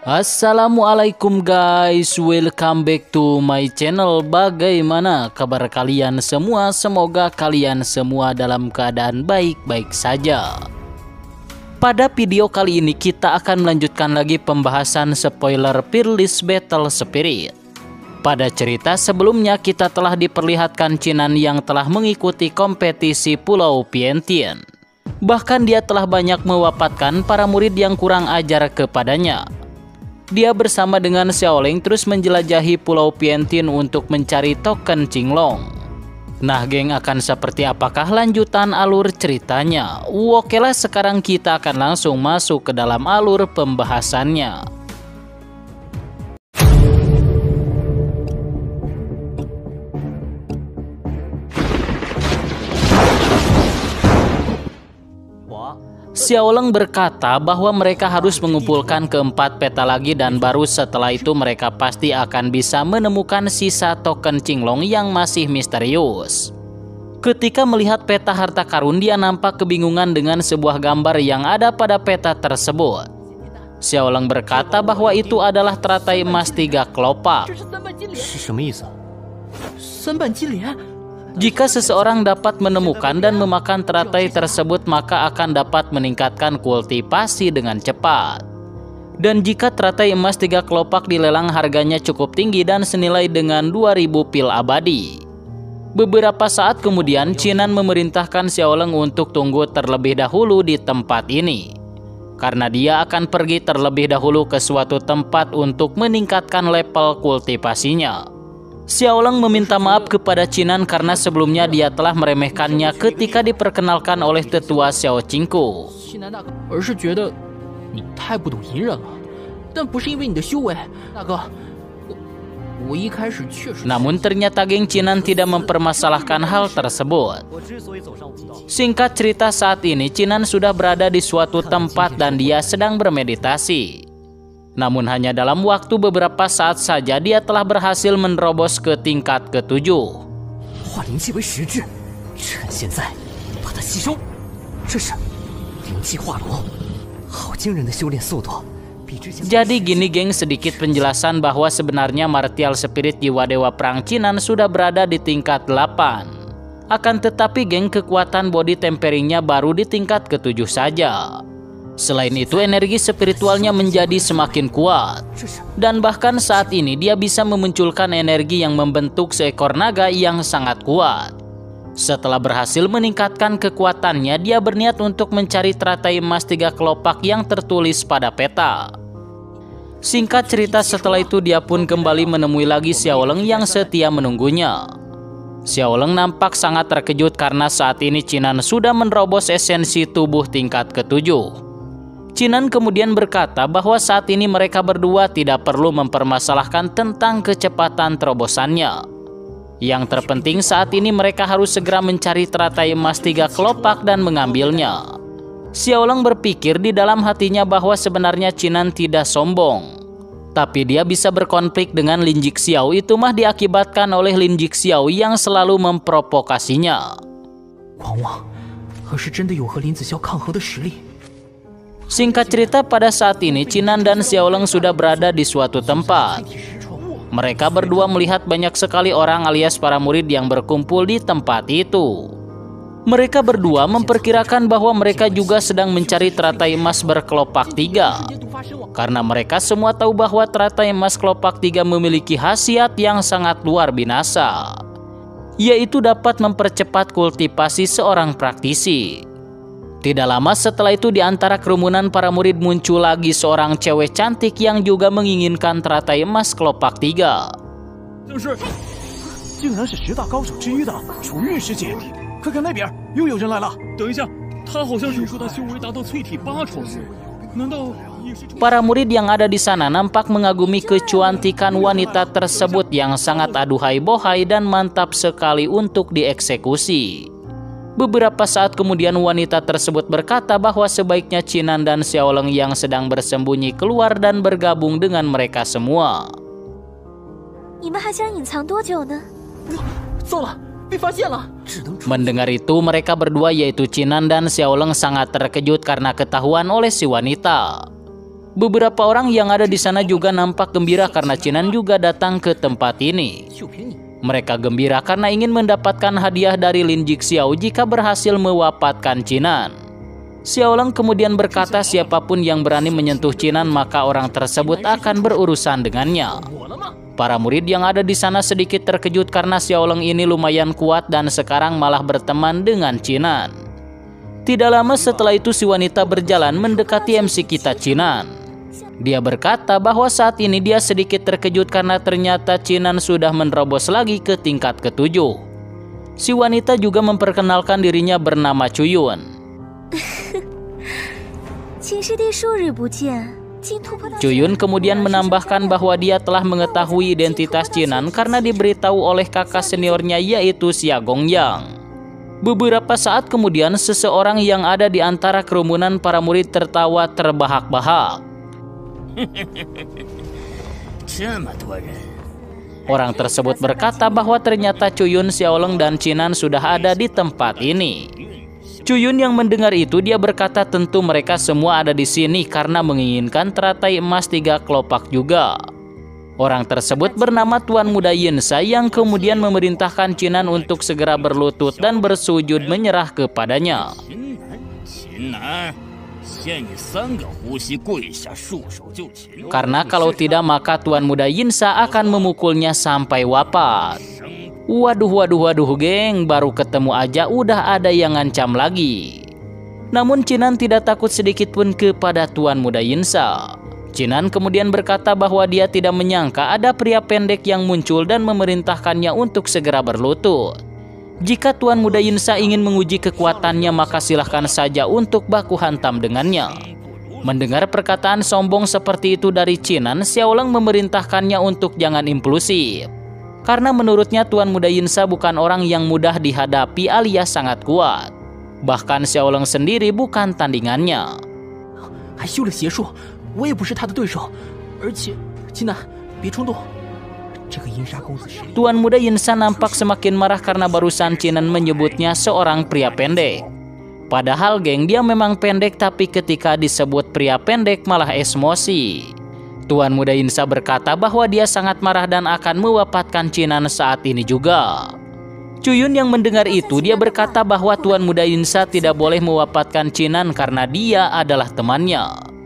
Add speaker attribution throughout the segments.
Speaker 1: Assalamualaikum guys, welcome back to my channel. Bagaimana kabar kalian semua? Semoga kalian semua dalam keadaan baik-baik saja. Pada video kali ini kita akan melanjutkan lagi pembahasan spoiler Fearless Battle Spirit. Pada cerita sebelumnya kita telah diperlihatkan Chinan yang telah mengikuti kompetisi Pulau Pientian. Bahkan dia telah banyak mewafatkan para murid yang kurang ajar kepadanya. Dia bersama dengan Xiaoling terus menjelajahi Pulau Pientian untuk mencari token Qinglong. Nah geng, akan seperti apakah lanjutan alur ceritanya? Okelah, sekarang kita akan langsung masuk ke dalam alur pembahasannya. Xiaoling berkata bahwa mereka harus mengumpulkan keempat peta lagi dan baru setelah itu mereka pasti akan bisa menemukan sisa token Qinglong yang masih misterius. Ketika melihat peta harta karun, dia nampak kebingungan dengan sebuah gambar yang ada pada peta tersebut. Xiaoling berkata bahwa itu adalah teratai emas 3 kelopak. Jika seseorang dapat menemukan dan memakan teratai tersebut, maka akan dapat meningkatkan kultivasi dengan cepat. Dan jika teratai emas 3 kelopak dilelang, harganya cukup tinggi dan senilai dengan 2000 pil abadi. Beberapa saat kemudian, Chinan memerintahkan Xiaoling untuk tunggu terlebih dahulu di tempat ini. Karena dia akan pergi terlebih dahulu ke suatu tempat untuk meningkatkan level kultivasinya. Xiaoling meminta maaf kepada Chinan karena sebelumnya dia telah meremehkannya ketika diperkenalkan oleh tetua Xiao Qingku. Namun ternyata geng, Chinan tidak mempermasalahkan hal tersebut. Singkat cerita, saat ini Chinan sudah berada di suatu tempat dan dia sedang bermeditasi. Namun hanya dalam waktu beberapa saat saja dia telah berhasil menerobos ke tingkat ke-7. Jadi gini geng, sedikit penjelasan bahwa sebenarnya martial spirit jiwa dewa perang Chinan sudah berada di tingkat 8. Akan tetapi geng, kekuatan body temperingnya baru di tingkat ke-7 saja. Selain itu, energi spiritualnya menjadi semakin kuat. Dan bahkan saat ini dia bisa memunculkan energi yang membentuk seekor naga yang sangat kuat. Setelah berhasil meningkatkan kekuatannya, dia berniat untuk mencari teratai emas 3 kelopak yang tertulis pada peta. Singkat cerita, setelah itu dia pun kembali menemui lagi Xiaoling yang setia menunggunya. Xiaoling nampak sangat terkejut karena saat ini Chinan sudah menerobos esensi tubuh tingkat ke-7. Chinan kemudian berkata bahwa saat ini mereka berdua tidak perlu mempermasalahkan tentang kecepatan terobosannya. Yang terpenting saat ini mereka harus segera mencari teratai emas 3 kelopak dan mengambilnya. Xiaoling berpikir di dalam hatinya bahwa sebenarnya Chinan tidak sombong. Tapi dia bisa berkonflik dengan Lin Jixiao itu mah diakibatkan oleh Lin Jixiao yang selalu memprovokasinya. Singkat cerita, pada saat ini Chinan dan Xiaoling sudah berada di suatu tempat. Mereka berdua melihat banyak sekali orang alias para murid yang berkumpul di tempat itu. Mereka berdua memperkirakan bahwa mereka juga sedang mencari teratai emas berkelopak 3. Karena mereka semua tahu bahwa teratai emas kelopak 3 memiliki khasiat yang sangat luar binasa, yaitu dapat mempercepat kultivasi seorang praktisi. Tidak lama setelah itu, di antara kerumunan para murid muncul lagi seorang cewek cantik yang juga menginginkan teratai emas kelopak 3. Para murid yang ada di sana nampak mengagumi kecantikan wanita tersebut yang sangat aduhai bohai dan mantap sekali untuk dieksekusi. Beberapa saat kemudian wanita tersebut berkata bahwa sebaiknya Chinan dan Xiaoling yang sedang bersembunyi keluar dan bergabung dengan mereka semua. Mendengar itu, mereka berdua yaitu Chinan dan Xiaoling sangat terkejut karena ketahuan oleh si wanita. Beberapa orang yang ada di sana juga nampak gembira karena Qinan juga datang ke tempat ini. Mereka gembira karena ingin mendapatkan hadiah dari Lin Jixiao jika berhasil mewafatkan Qinan. Xiaolong kemudian berkata siapapun yang berani menyentuh Qinan maka orang tersebut akan berurusan dengannya. Para murid yang ada di sana sedikit terkejut karena Xiaolong ini lumayan kuat dan sekarang malah berteman dengan Qinan. Tidak lama setelah itu si wanita berjalan mendekati MC kita Qinan. Dia berkata bahwa saat ini dia sedikit terkejut karena ternyata Qinan sudah menerobos lagi ke tingkat ke-7. Si wanita juga memperkenalkan dirinya bernama Chuyun. Chuyun kemudian menambahkan bahwa dia telah mengetahui identitas Qinan karena diberitahu oleh kakak seniornya yaitu Xia Gongyang. Beberapa saat kemudian seseorang yang ada di antara kerumunan para murid tertawa terbahak-bahak. Orang tersebut berkata bahwa ternyata Chuyun, Xiaolong, dan Qinan sudah ada di tempat ini. Chuyun yang mendengar itu dia berkata tentu mereka semua ada di sini karena menginginkan teratai emas 3 kelopak juga. Orang tersebut bernama Tuan Muda Yinsha yang kemudian memerintahkan Qinan untuk segera berlutut dan bersujud menyerah kepadanya. Karena kalau tidak maka Tuan Muda Yinsha akan memukulnya sampai wafat. Waduh geng, baru ketemu aja udah ada yang ngancam lagi. Namun Qinan tidak takut sedikit pun kepada Tuan Muda Yinsha. Qinan kemudian berkata bahwa dia tidak menyangka ada pria pendek yang muncul dan memerintahkannya untuk segera berlutut. Jika Tuan Muda Yinsha ingin menguji kekuatannya maka silahkan saja untuk baku hantam dengannya. Mendengar perkataan sombong seperti itu dari Qinan, Xiaolong memerintahkannya untuk jangan impulsif. Karena menurutnya Tuan Muda Yinsha bukan orang yang mudah dihadapi alias sangat kuat. Bahkan Xiaolong sendiri bukan tandingannya. Tuan Muda Yinsha nampak semakin marah karena barusan Qinan menyebutnya seorang pria pendek. Padahal geng dia memang pendek tapi ketika disebut pria pendek malah emosi. Tuan Muda Yinsha berkata bahwa dia sangat marah dan akan mewafatkan Qinan saat ini juga. Chuyun yang mendengar itu dia berkata bahwa Tuan Muda Yinsha tidak boleh mewafatkan Qinan karena dia adalah temannya.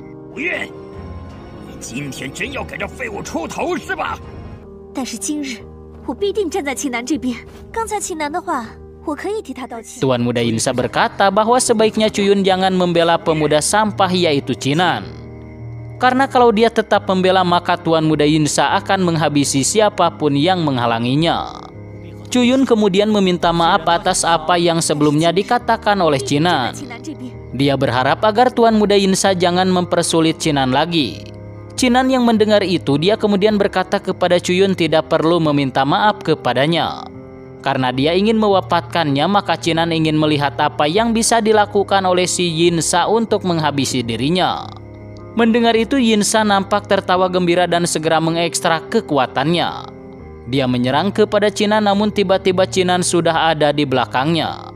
Speaker 1: Tuan Muda Yinsha berkata bahwa sebaiknya Chuyun jangan membela pemuda sampah yaitu Qinan. Karena kalau dia tetap membela maka Tuan Muda Yinsha akan menghabisi siapapun yang menghalanginya. Chuyun kemudian meminta maaf atas apa yang sebelumnya dikatakan oleh Qinan. Dia berharap agar Tuan Muda Yinsha jangan mempersulit Qinan lagi. Qinan yang mendengar itu dia kemudian berkata kepada Chuyun tidak perlu meminta maaf kepadanya. Karena dia ingin mewafatkannya maka Qinan ingin melihat apa yang bisa dilakukan oleh si Yinsha untuk menghabisi dirinya. Mendengar itu Yinsha nampak tertawa gembira dan segera mengekstrak kekuatannya. Dia menyerang kepada Qinan namun tiba-tiba Qinan sudah ada di belakangnya.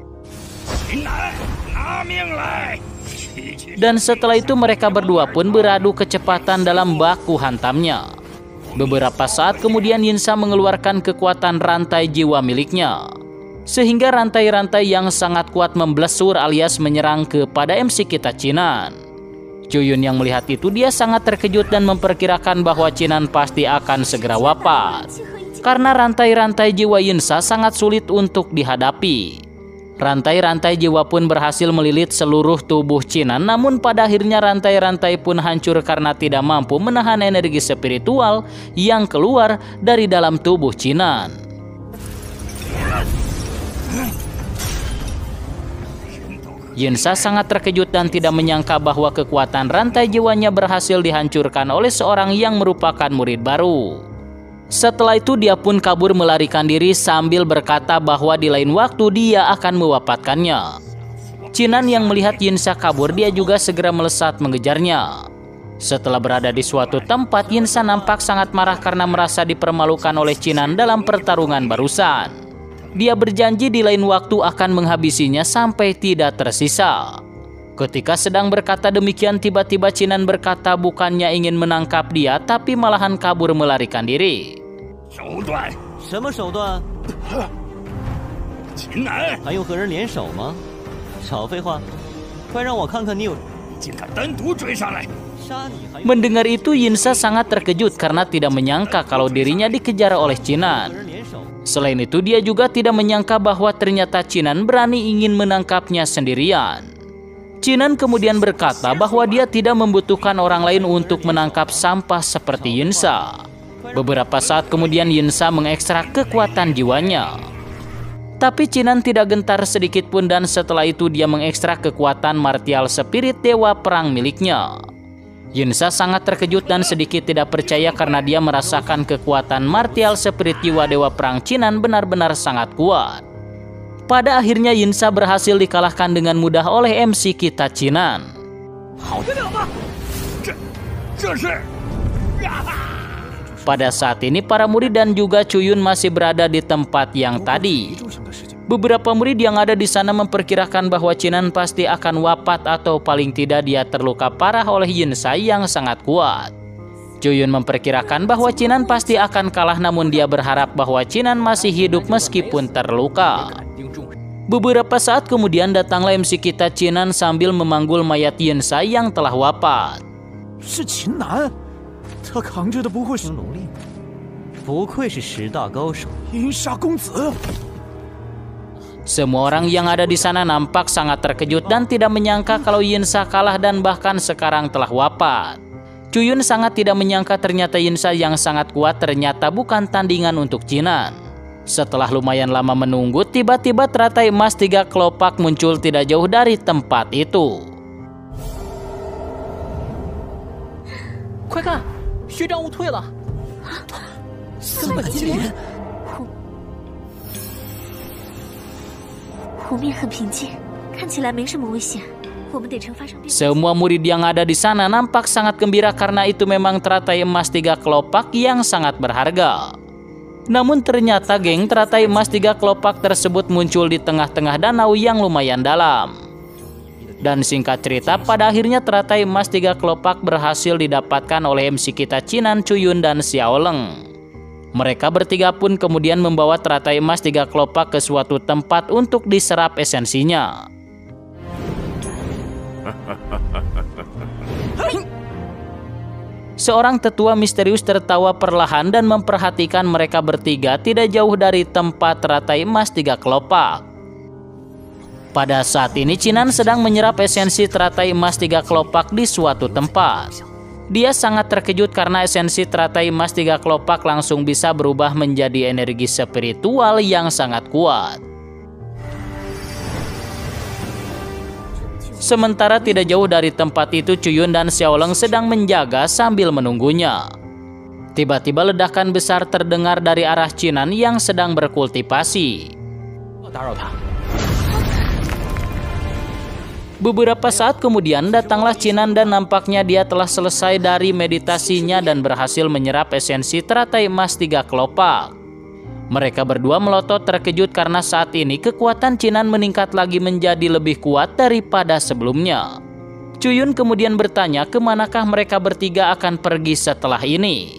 Speaker 1: Dan setelah itu mereka berdua pun beradu kecepatan dalam baku hantamnya. Beberapa saat kemudian Yinsha mengeluarkan kekuatan rantai jiwa miliknya. Sehingga rantai-rantai yang sangat kuat memblesur alias menyerang kepada MC kita Qinan. Chuyun yang melihat itu dia sangat terkejut dan memperkirakan bahwa Qinan pasti akan segera wafat. Karena rantai-rantai jiwa Yinsha sangat sulit untuk dihadapi. Rantai-rantai jiwa pun berhasil melilit seluruh tubuh Qinan, namun pada akhirnya rantai-rantai pun hancur karena tidak mampu menahan energi spiritual yang keluar dari dalam tubuh Qinan. Yinsha sangat terkejut dan tidak menyangka bahwa kekuatan rantai jiwanya berhasil dihancurkan oleh seorang yang merupakan murid baru. Setelah itu dia pun kabur melarikan diri sambil berkata bahwa di lain waktu dia akan mewafatkannya. Qinan yang melihat Yinsha kabur dia juga segera melesat mengejarnya. Setelah berada di suatu tempat Yinsha nampak sangat marah karena merasa dipermalukan oleh Qinan dalam pertarungan barusan. Dia berjanji di lain waktu akan menghabisinya sampai tidak tersisa. Ketika sedang berkata demikian, tiba-tiba Chinan berkata bukannya ingin menangkap dia, tapi malahan kabur melarikan diri. Mendengar itu, Yinsa sangat terkejut karena tidak menyangka kalau dirinya dikejar oleh Chinan. Selain itu, dia juga tidak menyangka bahwa ternyata Chinan berani ingin menangkapnya sendirian. Chinan kemudian berkata bahwa dia tidak membutuhkan orang lain untuk menangkap sampah seperti Yinsa. Beberapa saat kemudian Yinsa mengekstrak kekuatan jiwanya. Tapi Chinan tidak gentar sedikit pun dan setelah itu dia mengekstrak kekuatan martial spirit dewa perang miliknya. Yinsa sangat terkejut dan sedikit tidak percaya karena dia merasakan kekuatan martial spirit jiwa dewa perang Chinan benar-benar sangat kuat. Pada akhirnya Yinsa berhasil dikalahkan dengan mudah oleh MC kita Chinan. Pada saat ini para murid dan juga Cuyun masih berada di tempat yang tadi. Beberapa murid yang ada di sana memperkirakan bahwa Chinan pasti akan wafat atau paling tidak dia terluka parah oleh Yinsa yang sangat kuat. Cuyun memperkirakan bahwa Chinan pasti akan kalah, namun dia berharap bahwa Chinan masih hidup meskipun terluka. Beberapa saat kemudian datanglah MC kita Chinan sambil memanggul mayat Yinsa yang telah wafat. Semua orang yang ada di sana nampak sangat terkejut dan tidak menyangka kalau Yinsa kalah dan bahkan sekarang telah wafat. Cuyun sangat tidak menyangka ternyata Yinsa yang sangat kuat ternyata bukan tandingan untuk Chinan. Setelah lumayan lama menunggu, tiba-tiba teratai emas 3 kelopak muncul tidak jauh dari tempat itu. Semua murid yang ada di sana nampak sangat gembira karena itu memang teratai emas 3 kelopak yang sangat berharga. Namun ternyata geng, teratai emas 3 kelopak tersebut muncul di tengah-tengah danau yang lumayan dalam. Dan singkat cerita, pada akhirnya teratai emas 3 kelopak berhasil didapatkan oleh MC kita Chinan, Cuyun, dan Xiaoleng. Mereka bertiga pun kemudian membawa teratai emas 3 kelopak ke suatu tempat untuk diserap esensinya. Seorang tetua misterius tertawa perlahan dan memperhatikan mereka bertiga tidak jauh dari tempat teratai emas 3 kelopak. Pada saat ini Chinan sedang menyerap esensi teratai emas 3 kelopak di suatu tempat. Dia sangat terkejut karena esensi teratai emas 3 kelopak langsung bisa berubah menjadi energi spiritual yang sangat kuat. Sementara tidak jauh dari tempat itu Cuyun dan Xiaoleng sedang menjaga sambil menunggunya. Tiba-tiba ledakan besar terdengar dari arah Chinan yang sedang berkultivasi. Beberapa saat kemudian datanglah Chinan dan nampaknya dia telah selesai dari meditasinya dan berhasil menyerap esensi teratai emas 3 kelopak. Mereka berdua melotot terkejut karena saat ini kekuatan Chinan meningkat lagi menjadi lebih kuat daripada sebelumnya. Cuyun kemudian bertanya kemanakah mereka bertiga akan pergi setelah ini.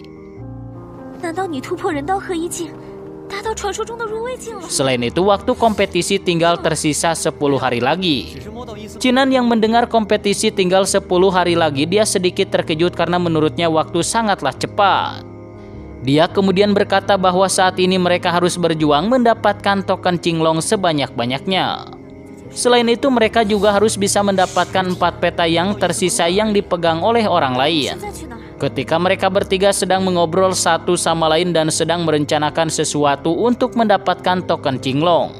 Speaker 1: Selain itu, waktu kompetisi tinggal tersisa 10 hari lagi. Chinan yang mendengar kompetisi tinggal 10 hari lagi, dia sedikit terkejut karena menurutnya waktu sangatlah cepat. Dia kemudian berkata bahwa saat ini mereka harus berjuang mendapatkan token Qinglong sebanyak-banyaknya. Selain itu mereka juga harus bisa mendapatkan 4 peta yang tersisa yang dipegang oleh orang lain. Ketika mereka bertiga sedang mengobrol satu sama lain dan sedang merencanakan sesuatu untuk mendapatkan token Qinglong.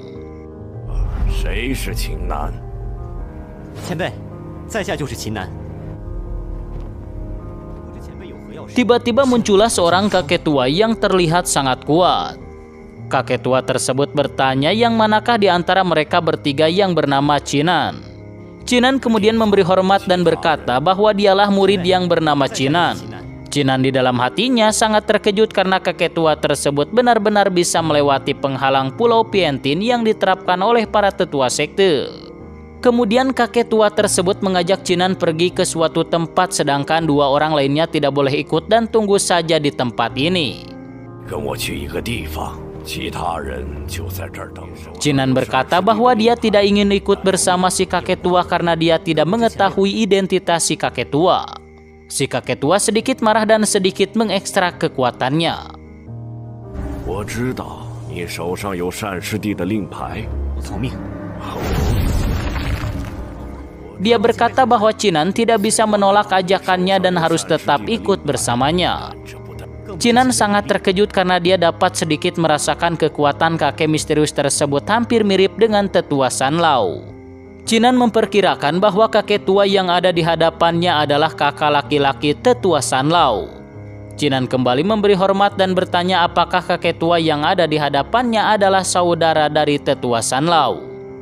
Speaker 1: Tiba-tiba muncullah seorang kakek tua yang terlihat sangat kuat. Kakek tua tersebut bertanya yang manakah di antara mereka bertiga yang bernama Chinan. Chinan kemudian memberi hormat dan berkata bahwa dialah murid yang bernama Chinan. Chinan di dalam hatinya sangat terkejut karena kakek tua tersebut benar-benar bisa melewati penghalang Pulau Pientin yang diterapkan oleh para tetua sekte. Kemudian kakek tua tersebut mengajak Chinan pergi ke suatu tempat sedangkan dua orang lainnya tidak boleh ikut dan tunggu saja di tempat ini. Chinan berkata bahwa dia tidak ingin ikut bersama si kakek tua karena dia tidak mengetahui identitas si kakek tua. Si kakek tua sedikit marah dan sedikit mengekstrak kekuatannya. Dia berkata bahwa Chinan tidak bisa menolak ajakannya dan harus tetap ikut bersamanya. Chinan sangat terkejut karena dia dapat sedikit merasakan kekuatan kakek misterius tersebut hampir mirip dengan tetua Sanlao. Chinan memperkirakan bahwa kakek tua yang ada di hadapannya adalah kakak laki-laki tetua Sanlao. Chinan kembali memberi hormat dan bertanya apakah kakek tua yang ada di hadapannya adalah saudara dari tetua Sanlao.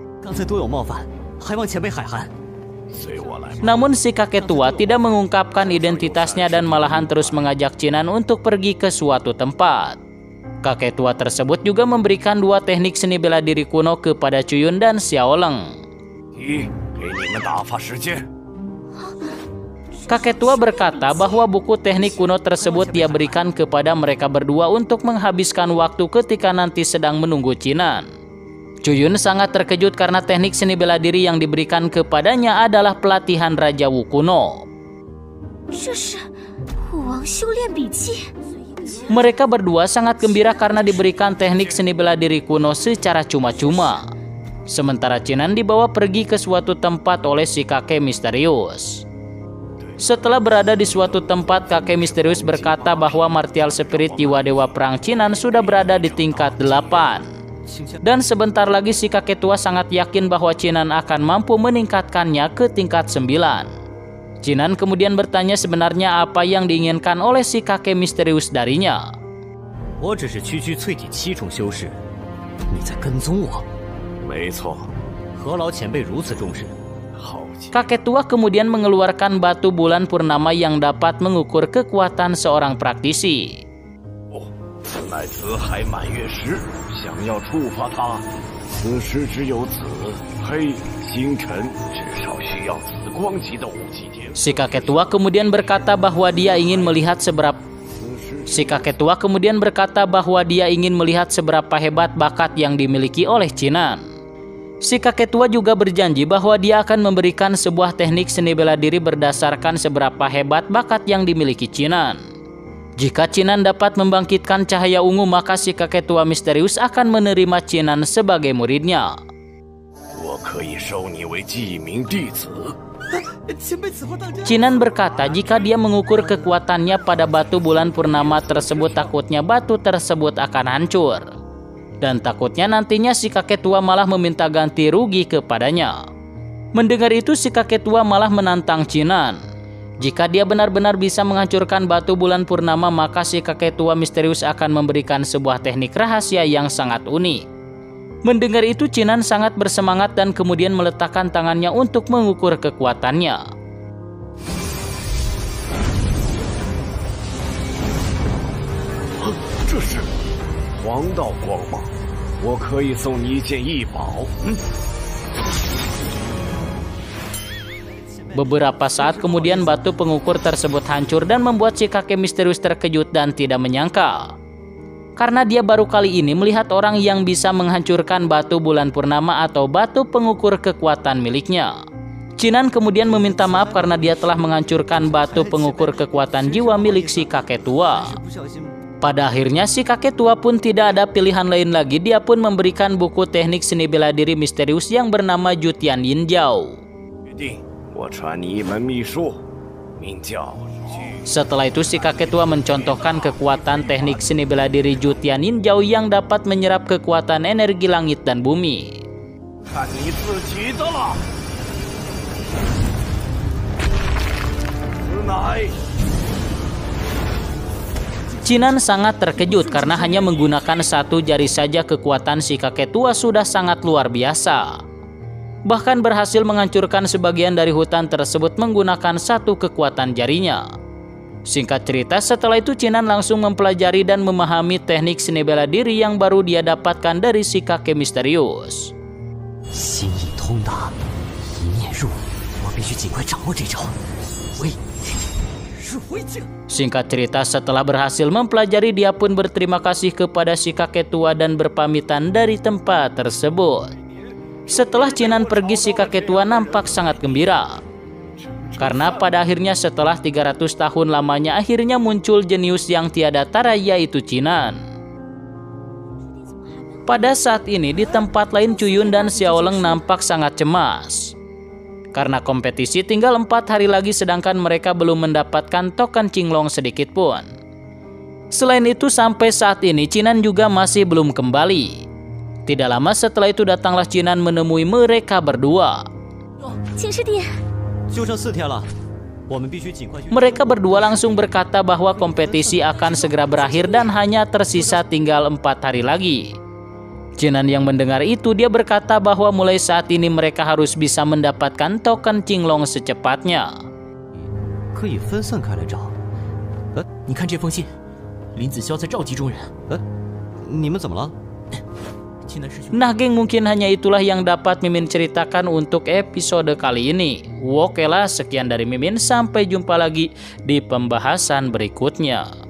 Speaker 1: Namun si kakek tua tidak mengungkapkan identitasnya dan malahan terus mengajak Chinan untuk pergi ke suatu tempat. Kakek tua tersebut juga memberikan dua teknik seni bela diri kuno kepada Cuyun dan Xiaoleng. Kakek tua berkata bahwa buku teknik kuno tersebut dia berikan kepada mereka berdua untuk menghabiskan waktu ketika nanti sedang menunggu Chinan. Cuyun sangat terkejut karena teknik seni bela diri yang diberikan kepadanya adalah pelatihan Raja Wu kuno. Mereka berdua sangat gembira karena diberikan teknik seni bela diri kuno secara cuma-cuma. Sementara Chinan dibawa pergi ke suatu tempat oleh si kakek misterius. Setelah berada di suatu tempat, kakek misterius berkata bahwa martial spirit jiwa dewa perang Chinan sudah berada di tingkat 8. Dan sebentar lagi si kakek tua sangat yakin bahwa Chinan akan mampu meningkatkannya ke tingkat 9. Chinan kemudian bertanya sebenarnya apa yang diinginkan oleh si kakek misterius darinya. Kakek tua kemudian mengeluarkan batu bulan purnama yang dapat mengukur kekuatan seorang praktisi. Si kakek tua kemudian berkata bahwa dia ingin melihat seberapa hebat bakat yang dimiliki oleh Chinan. Si kakek tua juga berjanji bahwa dia akan memberikan sebuah teknik seni bela diri berdasarkan seberapa hebat bakat yang dimiliki Chinan. Jika Chinan dapat membangkitkan cahaya ungu, maka si kakek tua misterius akan menerima Chinan sebagai muridnya. Chinan berkata jika dia mengukur kekuatannya pada batu bulan purnama tersebut, takutnya batu tersebut akan hancur. Dan takutnya nantinya si kakek tua malah meminta ganti rugi kepadanya. Mendengar itu si kakek tua malah menantang Chinan. Jika dia benar-benar bisa menghancurkan batu bulan purnama, maka si kakek tua misterius akan memberikan sebuah teknik rahasia yang sangat unik. Mendengar itu Chinan sangat bersemangat dan kemudian meletakkan tangannya untuk mengukur kekuatannya. Beberapa saat kemudian batu pengukur tersebut hancur dan membuat si kakek misterius terkejut dan tidak menyangka. Karena dia baru kali ini melihat orang yang bisa menghancurkan batu bulan purnama atau batu pengukur kekuatan miliknya. Chinan kemudian meminta maaf karena dia telah menghancurkan batu pengukur kekuatan jiwa milik si kakek tua. Pada akhirnya si kakek tua pun tidak ada pilihan lain lagi, dia pun memberikan buku teknik seni bela diri misterius yang bernama Jutian Yinjiao. Setelah itu si kakek tua mencontohkan kekuatan teknik seni bela diri Jutian Yinjiao yang dapat menyerap kekuatan energi langit dan bumi. Chinan sangat terkejut karena hanya menggunakan satu jari saja kekuatan si kakek tua sudah sangat luar biasa. Bahkan berhasil menghancurkan sebagian dari hutan tersebut menggunakan satu kekuatan jarinya. Singkat cerita, setelah itu Chinan langsung mempelajari dan memahami teknik seni bela diri yang baru dia dapatkan dari si kakek misterius. Singkat cerita, setelah berhasil mempelajari, dia pun berterima kasih kepada si kakek tua dan berpamitan dari tempat tersebut. Setelah Chinan pergi, si kakek tua nampak sangat gembira. Karena pada akhirnya setelah 300 tahun lamanya akhirnya muncul jenius yang tiada tara, yaitu Chinan. Pada saat ini di tempat lain Cuyun dan Xiaoleng nampak sangat cemas. Karena kompetisi tinggal 4 hari lagi sedangkan mereka belum mendapatkan token Qinglong sedikit pun. Selain itu sampai saat ini Chinan juga masih belum kembali. Tidak lama setelah itu datanglah Chinan menemui mereka berdua. Mereka berdua langsung berkata bahwa kompetisi akan segera berakhir dan hanya tersisa tinggal 4 hari lagi. Chinan yang mendengar itu, dia berkata bahwa mulai saat ini mereka harus bisa mendapatkan token Qinglong secepatnya. Nah geng, mungkin hanya itulah yang dapat Mimin ceritakan untuk episode kali ini. Oke lah, sekian dari Mimin, sampai jumpa lagi di pembahasan berikutnya.